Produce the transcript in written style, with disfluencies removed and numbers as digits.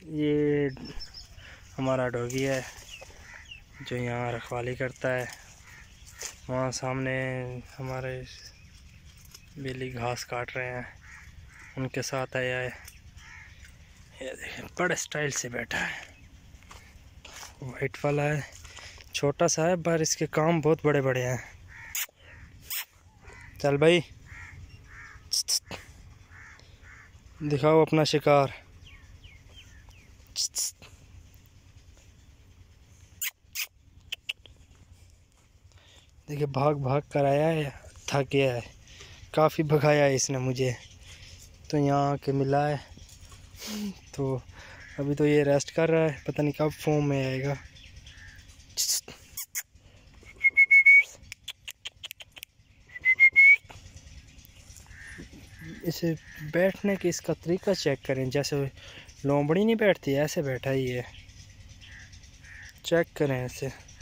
ये हमारा डॉगी है जो यहाँ रखवाली करता है। वहाँ सामने हमारे बिल्ली घास काट रहे हैं, उनके साथ आया है। ये देखें बड़े स्टाइल से बैठा है। वाइट वाला है, छोटा सा है पर इसके काम बहुत बड़े बड़े हैं। चल भाई दिखाओ अपना शिकार। देखिए भाग भाग कर आया है, थक गया है, काफ़ी भगाया है इसने मुझे, तो यहाँ आके मिला है। तो अभी तो ये रेस्ट कर रहा है, पता नहीं कब फॉर्म में आएगा। इसे बैठने की इसका तरीका चेक करें, जैसे लोमड़ी नहीं बैठती ऐसे बैठा ही है। चेक करें इसे।